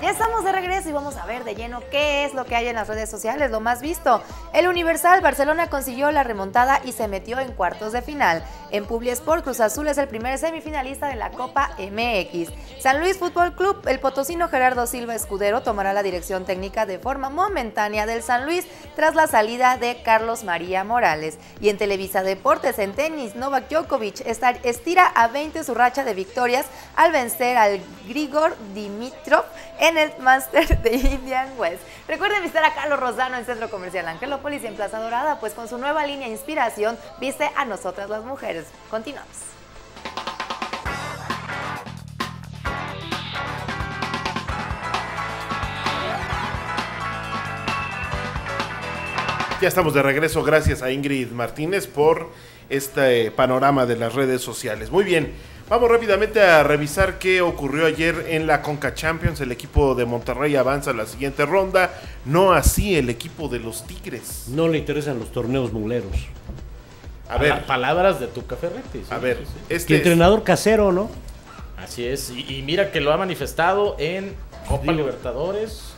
Ya estamos de regreso y vamos a ver de lleno qué es lo que hay en las redes sociales, lo más visto. El Universal, Barcelona consiguió la remontada y se metió en cuartos de final. En Publiesport, Cruz Azul es el primer semifinalista de la Copa MX. San Luis Fútbol Club, el potosino Gerardo Silva Escudero tomará la dirección técnica de forma momentánea del San Luis tras la salida de Carlos María Morales. Y en Televisa Deportes, en tenis, Novak Djokovic estira a 20 su racha de victorias al vencer al Grigor Dimitrov en el Master de Indian Wells. Recuerden visitar a Carlos Rosano en Centro Comercial Angelópolis y en Plaza Dorada, pues con su nueva línea Inspiración viste a nosotras las mujeres. Continuamos. Ya estamos de regreso, gracias a Ingrid Martínez por este panorama de las redes sociales. Muy bien, vamos rápidamente a revisar qué ocurrió ayer en la Conca Champions. El equipo de Monterrey avanza a la siguiente ronda, no así el equipo de los Tigres. No le interesan los torneos muleros. A ver, palabras de Tuca Ferretti. A ver, este entrenador casero, ¿no? Así es, y mira que lo ha manifestado en Copa Libertadores,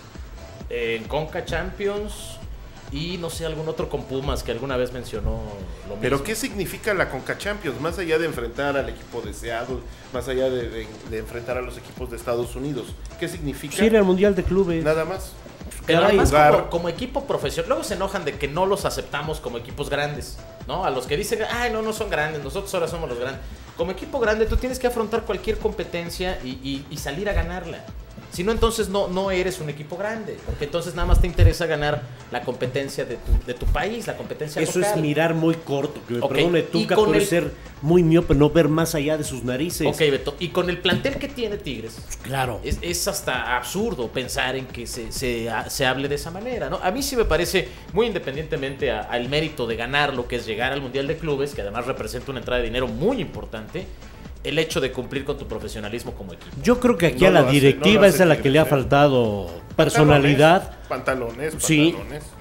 en Conca Champions y no sé, algún otro con Pumas que alguna vez mencionó lo mismo. Pero ¿qué significa la Conca Champions? Más allá de enfrentar al equipo de Seattle, más allá de enfrentar a los equipos de Estados Unidos, ¿qué significa? Sí, era el Mundial de Clubes. Nada más. Pero además como equipo profesional, luego se enojan de que no los aceptamos como equipos grandes, ¿no? A los que dicen, ay, no son grandes, nosotros ahora somos los grandes. Como equipo grande tú tienes que afrontar cualquier competencia y salir a ganarla. Si no, entonces no eres un equipo grande, porque entonces nada más te interesa ganar la competencia de tu país, la competencia Eso local. Es mirar muy corto, que me perdone, Tuca puede ser muy miope, no ver más allá de sus narices. Ok, Beto, y con el plantel que tiene Tigres, claro, es hasta absurdo pensar en que se hable de esa manera, ¿no? A mí sí me parece, muy independientemente al mérito de ganar lo que es llegar al Mundial de Clubes, que además representa una entrada de dinero muy importante, el hecho de cumplir con tu profesionalismo como equipo. Yo creo que aquí a la directiva es a la que le ha faltado personalidad. Pantalones. Sí,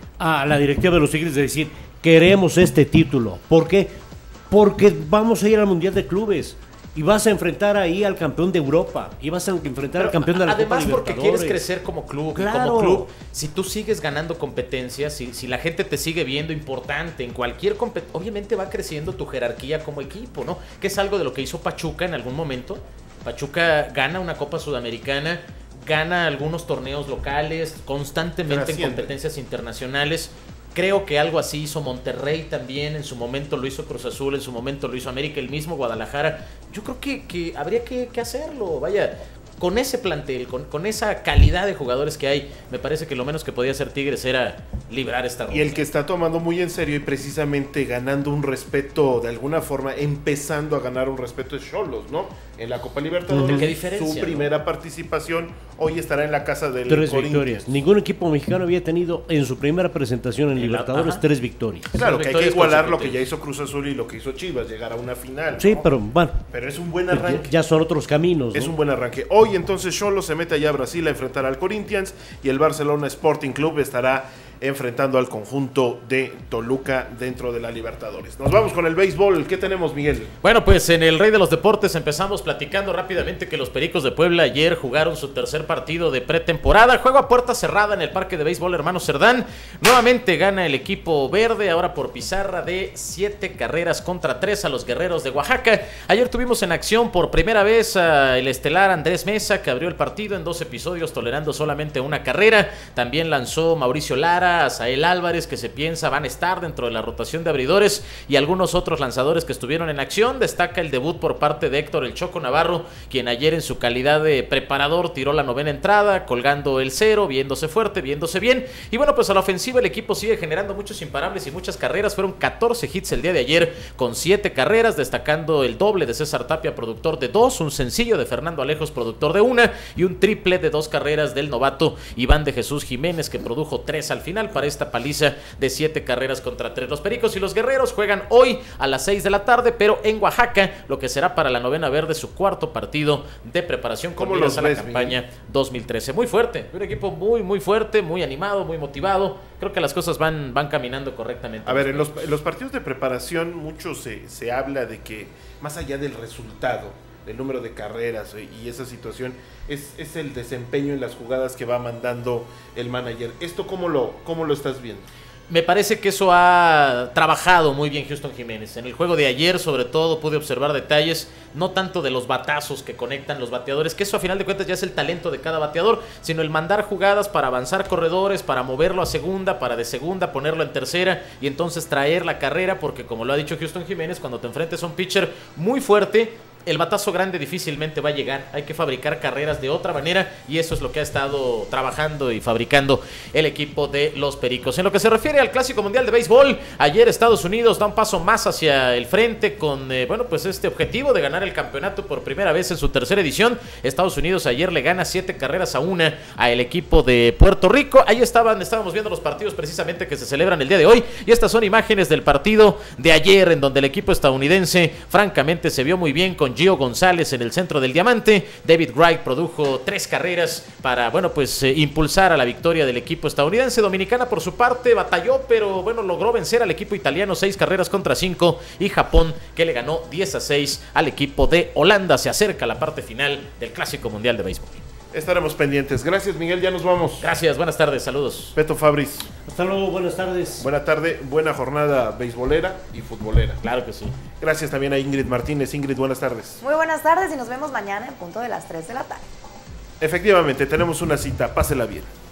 a la directiva de los Tigres de decir, queremos este título. ¿Por qué? Porque vamos a ir al Mundial de Clubes y vas a enfrentar ahí al campeón de Europa y vas a enfrentar al campeón de la Copa Libertadores. Además, porque quieres crecer como club. Claro. Y como club, si tú sigues ganando competencias, si la gente te sigue viendo importante en cualquier competencia, obviamente va creciendo tu jerarquía como equipo, ¿no? Que es algo de lo que hizo Pachuca en algún momento. Pachuca gana una Copa Sudamericana, gana algunos torneos locales, constantemente en competencias internacionales. Creo que algo así hizo Monterrey también, en su momento lo hizo Cruz Azul, en su momento lo hizo América, el mismo Guadalajara. Yo creo que habría que hacerlo, vaya, con ese plantel, con esa calidad de jugadores que hay, me parece que lo menos que podía hacer Tigres era librar esta ronda. Y el que está tomando muy en serio y precisamente ganando un respeto, de alguna forma, empezando a ganar un respeto es Xolos, ¿no? En la Copa Libertadores, ¿Qué diferencia, su primera participación, hoy estará en la casa del 3 victorias. Ningún equipo mexicano había tenido en su primera presentación en Libertadores 3 victorias. Claro, que hay que igualar lo que ya hizo Cruz Azul y lo que hizo Chivas, llegar a una final, ¿no? Sí, pero bueno. Pero es un buen arranque. Ya son otros caminos, ¿no? Es un buen arranque. Hoy entonces Xolos se mete allá a Brasil a enfrentar al Corinthians y el Barcelona Sporting Club estará enfrentando al conjunto de Toluca dentro de la Libertadores. Nos vamos con el béisbol. ¿Qué tenemos, Miguel? Bueno, pues en el Rey de los Deportes empezamos platicando rápidamente que los Pericos de Puebla ayer jugaron su tercer partido de pretemporada. Juego a puerta cerrada en el Parque de Béisbol Hermano Cerdán. Nuevamente gana el equipo verde, ahora por pizarra de 7 carreras contra 3 a los Guerreros de Oaxaca. Ayer tuvimos en acción por primera vez el estelar Andrés Mesa, que abrió el partido en 2 episodios tolerando solamente una carrera. También lanzó Mauricio Lara, Asael Álvarez, que se piensa van a estar dentro de la rotación de abridores, y algunos otros lanzadores que estuvieron en acción. Destaca el debut por parte de Héctor El Choco Navarro, quien ayer en su calidad de preparador tiró la 9ª entrada, colgando el 0, viéndose fuerte, viéndose bien. Y bueno, pues a la ofensiva el equipo sigue generando muchos imparables y muchas carreras. Fueron 14 hits el día de ayer con 7 carreras, destacando el doble de César Tapia, productor de 2, un sencillo de Fernando Alejos, productor de 1, y un triple de 2 carreras del novato Iván de Jesús Jiménez, que produjo 3 al final para esta paliza de 7 carreras contra 3. Los Pericos y los Guerreros juegan hoy a las 6 de la tarde, pero en Oaxaca, lo que será para la novena verde su cuarto partido de preparación con miras a la campaña 2013. Muy fuerte, un equipo muy fuerte, muy animado, muy motivado. Creo que las cosas van caminando correctamente. A ver, en los partidos de preparación mucho se habla de que más allá del resultado, el número de carreras y esa situación, es el desempeño en las jugadas que va mandando el manager. ¿Esto cómo lo estás viendo? Me parece que eso ha trabajado muy bien Houston Jiménez. En el juego de ayer, sobre todo, pude observar detalles, no tanto de los batazos que conectan los bateadores, que eso a final de cuentas ya es el talento de cada bateador, sino el mandar jugadas para avanzar corredores, para moverlo a segunda, para de segunda ponerlo en tercera y entonces traer la carrera, porque como lo ha dicho Houston Jiménez, cuando te enfrentes a un pitcher muy fuerte, el batazo grande difícilmente va a llegar. Hay que fabricar carreras de otra manera y eso es lo que ha estado trabajando y fabricando el equipo de los Pericos. En lo que se refiere al Clásico Mundial de Béisbol, ayer Estados Unidos da un paso más hacia el frente con pues este objetivo de ganar el campeonato por primera vez en su tercera edición. Estados Unidos ayer le gana 7-1 al equipo de Puerto Rico. Ahí estábamos viendo los partidos precisamente que se celebran el día de hoy y estas son imágenes del partido de ayer en donde el equipo estadounidense francamente se vio muy bien con Gio González en el centro del diamante. David Wright produjo 3 carreras para, impulsar a la victoria del equipo estadounidense. Dominicana, por su parte, batalló, pero logró vencer al equipo italiano 6-5 y Japón, que le ganó 10-6 al equipo de Holanda. Se acerca la parte final del Clásico Mundial de Béisbol. Estaremos pendientes. Gracias, Miguel, ya nos vamos. Gracias, buenas tardes, saludos. Beto Fabris. Hasta luego, buenas tardes. Buena tarde, buena jornada beisbolera y futbolera. Claro que sí. Gracias también a Ingrid Martínez. Ingrid, buenas tardes. Muy buenas tardes y nos vemos mañana en punto de las 3 de la tarde. Efectivamente, tenemos una cita. Pásela bien.